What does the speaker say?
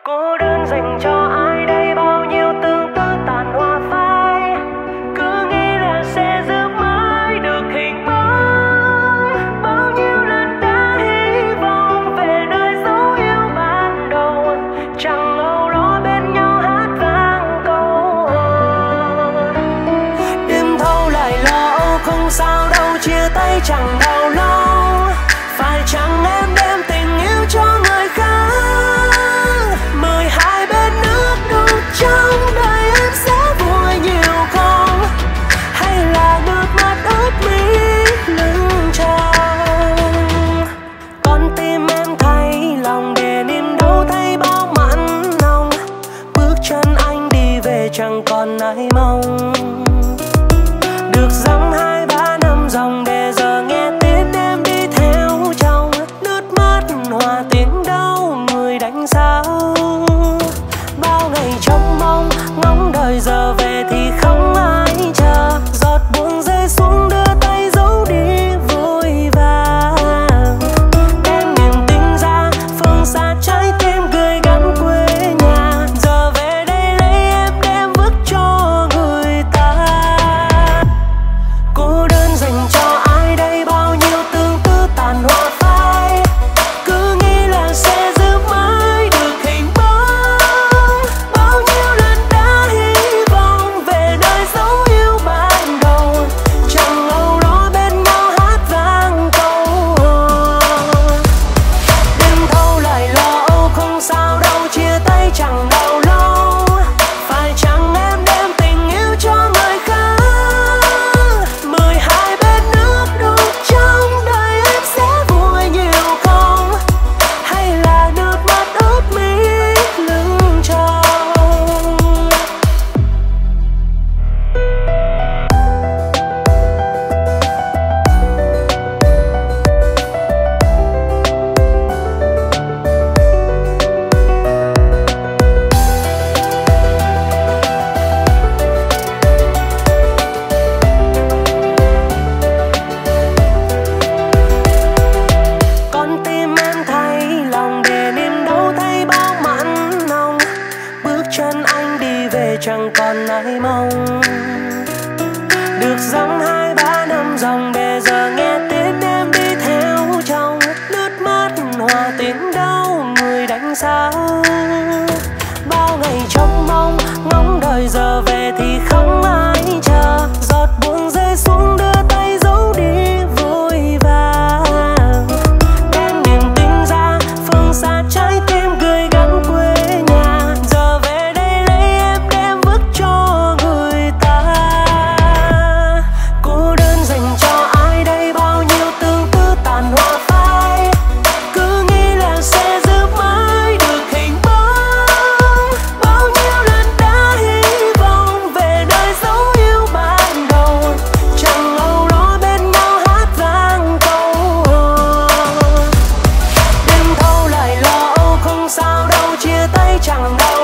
Cô đơn dành cho ai đây, bao nhiêu tương tư tàn hoa phai. Cứ nghĩ là sẽ giữ mãi được hình bóng. Bao nhiêu lần đã hy vọng về nơi dấu yêu ban đầu, chẳng ngờ đó bên nhau hát vang câu hò. Đêm thâu lại lo âu không sao đâu, chia tay chẳng đau lâu. Phải chăng em đem tình yêu cho người khác? Mời hai bên nước đục trong đời em sẽ vui nhiều không? Hay là nước mắt ướt mi lưng tròng? Con tim em thay lòng để niềm đau thay bao mặn nồng. Bước chân anh đi về chẳng còn ai mong. Được dăm 2-3 năm dòng để giờ nghe tiếng em đi theo chồng. Nước mắt hòa tiếng đau người đánh sao. Bao ngày trông mong ngóng đời giờ về thì không ai chờ. Giọt buông rơi xuống đưa tay giấu đi vội vàng. Đem niềm tin ra phương xa trái tim gửi gắm quê nhà. Giờ về đây lấy em đem vứt cho người ta. Cô đơn dành cho ai đây, bao nhiêu tương tư tàn hoa phai. Cứ nghĩ là sẽ giữ mãi được hình bóng. Bao nhiêu lần đã hy vọng về nơi dấu yêu ban đầu, chẳng lâu đó bên nhau hát vang câu hò. Đêm thâu lại lo âu không sao đâu, chia tay chẳng đau lâu. Phải chăng em đem tình yêu cho người khác? Mời hai bên nước đục trong đời em sẽ vui nhiều không? Hay là nước mắt ướt mi lưng tròng? Con tim em thay lòng để niềm đau thay bao mặn nồng. Bước chân anh đi về chẳng còn ai mong. Được dăm 2-3 năm dòng để giờ nghe tiếng em đi theo chồng. Nước mắt hòa tiếng đau người đánh sao. Bao ngày trông mong ngóng đời giờ về thì không ai chờ. Giọt buông rơi xuống đưa tay giấu đi vội vàng. Đem niềm tin ra phương xa trái tim gửi gắm quê nhà. Giờ về đây lấy em đem vứt cho người ta. Cô đơn dành cho ai đây, bao nhiêu tương tư tàn hoa phai. Cứ nghĩ là sẽ giữ mãi được hình bóng. Bao nhiêu lần đã hy vọng về nơi dấu yêu ban đầu, chẳng lâu đó bên nhau hát vang câu hò. Đêm thâu lại lo âu không sao đâu, chia tay chẳng đau